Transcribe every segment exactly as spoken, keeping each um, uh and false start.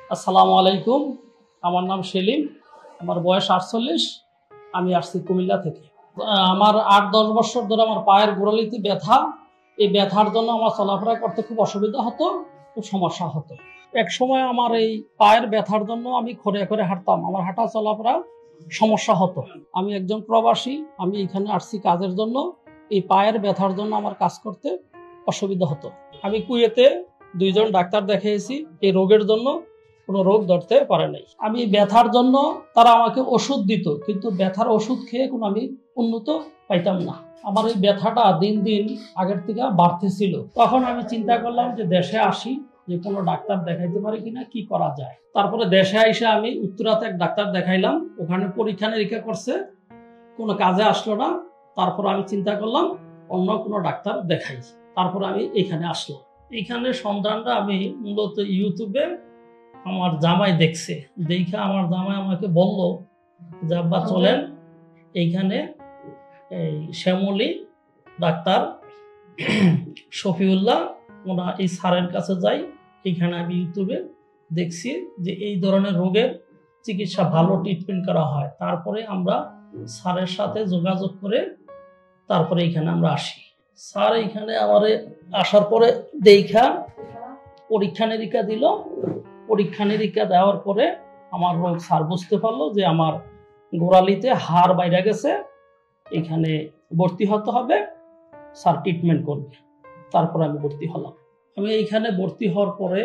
আসসালামু আলাইকুম। আমার নাম সেলিম, আমার বয়স আটচল্লিশ। আমি আসছি কুমিল্লা থেকে। আমার আট দশ বছর ধরে আমার পায়ের গোড়ালিতে ব্যথা। এই ব্যথার জন্য আমার চলাফেরা করতে খুব অসুবিধা হতো, খুব সমস্যা হতো। এক সময় আমার এই পায়ের ব্যথার জন্য আমি খড়ে খড়ে হাঁটতাম, আমার হাঁটা চলাফেরা সমস্যা হতো। আমি একজন প্রবাসী, আমি এখানে আসছি কাজের জন্য। এই পায়ের ব্যথার জন্য আমার কাজ করতে অসুবিধা হতো। আমি কুয়েতে দুইজন ডাক্তার দেখিয়েছি, এই রোগের জন্য কোনো রোগ ধরতে পারে নাই। আমি ব্যথার জন্য তারা আমাকে ওষুধ দিত, কিন্তু ব্যথার ওষুধ খেয়ে কোনো আমি উন্নত পাইতাম না। আমার এই ব্যথাটা দিন দিন আগের থেকে বাড়তেছিল। তখন আমি চিন্তা করলাম যে দেশে আসি, যে কোনো ডাক্তার দেখাইতে পারি কিনা, কি করা যায়। তারপরে দেশে এসে আমি উত্তরাতে এক ডাক্তার দেখাইলাম, ওখানে পরীক্ষা নিরীক্ষা করছে, কোনো কাজে আসলো না। তারপর আমি চিন্তা করলাম অন্য কোনো ডাক্তার দেখাই। তারপর আমি এখানে আসলাম। এইখানে সন্ধানটা আমি মূলত ইউটিউবে আমার জামাই দেখছে, দেখে আমার জামাই আমাকে বলল যে আব্বা চলেন এইখানে এই শ্যামলী ডাক্তার শফিউল্লাহ ওনা এই স্যারের কাছে যাই। এইখানে আমি ইউটিউবে দেখছি যে এই ধরনের রোগের চিকিৎসা ভালো ট্রিটমেন্ট করা হয়। তারপরে আমরা স্যারের সাথে যোগাযোগ করে তারপরে এখানে আমরা আসি। স্যার এইখানে আমারে আসার পরে দেখা পরীক্ষা নিরীক্ষা দিল। পরীক্ষা নিরীক্ষা দেওয়ার পরে আমার রোগ স্যার বুঝতে পারলো যে আমার গোড়ালিতে হাড় বাইরে গেছে, এখানে ভর্তি হতে হবে, স্যার ট্রিটমেন্ট করবে। তারপরে আমি ভর্তি হলাম। আমি এইখানে ভর্তি হওয়ার পরে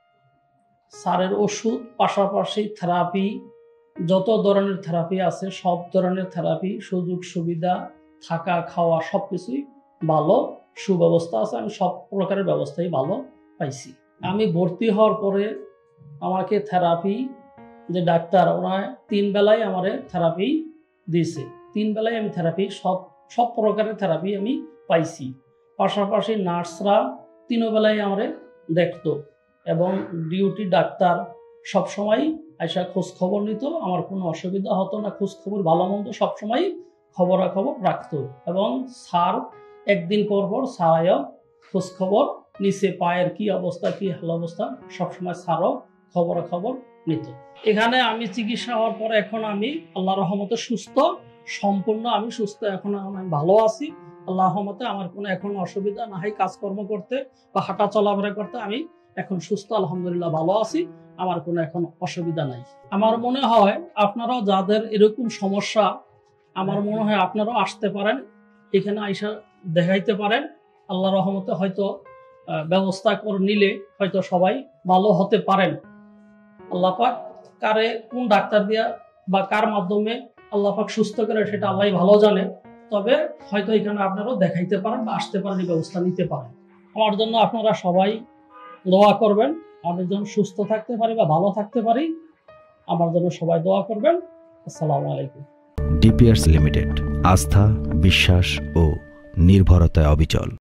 স্যারের ওষুধ পাশাপাশি থেরাপি, যত ধরনের থেরাপি আছে সব ধরনের থেরাপি, সুযোগ সুবিধা, থাকা খাওয়া সব কিছুই ভালো সুব্যবস্থা আছে। আমি সব প্রকারের ব্যবস্থাই ভালো পাইছি। আমি ভর্তি হওয়ার পরে আমাকে থেরাপি যে ডাক্তার ওরা তিন বেলায় আমারে থেরাপি দিয়েছে। তিন বেলায় আমি থেরাপি সব সব প্রকারের থেরাপি আমি পাইছি। পাশাপাশি নার্সরা তিন বেলায় আমারে দেখতো এবং ডিউটি ডাক্তার সবসময় আইসা খোঁজ খবর নিত। আমার কোনো অসুবিধা হতো না, খোঁজ খবর ভালো মন্দ সবসময় খবরাখবর রাখতো। এবং স্যার একদিন পর পর স্যারও খোঁজ খবর নিচে পায়ের কি অবস্থা, কি হাল অবস্থা সবসময় স্যারও খবরাখবর নিত। এখানে আমি চিকিৎসা হওয়ার পরে এখন আমি আল্লাহ রহমতে সুস্থ, সম্পূর্ণ আমি সুস্থ। এখন আমি ভালো আছি আল্লাহ রহমতে। আমার কোনো এখন অসুবিধা নাই কাজকর্ম করতে বা হাঁটা চলাফেরা করতে। আমি এখন সুস্থ আলহামদুলিল্লাহ ভালো আছি, আমার কোনো এখন অসুবিধা নাই। আমার মনে হয় আপনারাও যাদের এরকম সমস্যা, আমার মনে হয় আপনারাও আসতে পারেন, এখানে আইসা দেখাইতে পারেন। আল্লাহ রহমতে হয়তো ব্যবস্থা করে নিলে হয়তো সবাই ভালো হতে পারেন। আল্লাহ পাক কারে কোন ডাক্তার দিয়া বা কার মাধ্যমে আল্লাহ পাক সুস্থ করে সেটা আল্লাহ ভালো জানে। তবে হয়তো এখানে আপনারাও দেখাইতে পারেন বা আসতে পারেন, এই ব্যবস্থা নিতে পারেন। আমার জন্য আপনারা সবাই দোয়া করবেন, আমি যেন সুস্থ থাকতে পারি বা ভালো থাকতে পারি। আমার জন্য সবাই দোয়া করবেন। আসসালামু আলাইকুম। ডিপিআরস লিমিটেড, আস্থা, বিশ্বাস ও নির্ভরতায় অবিচল।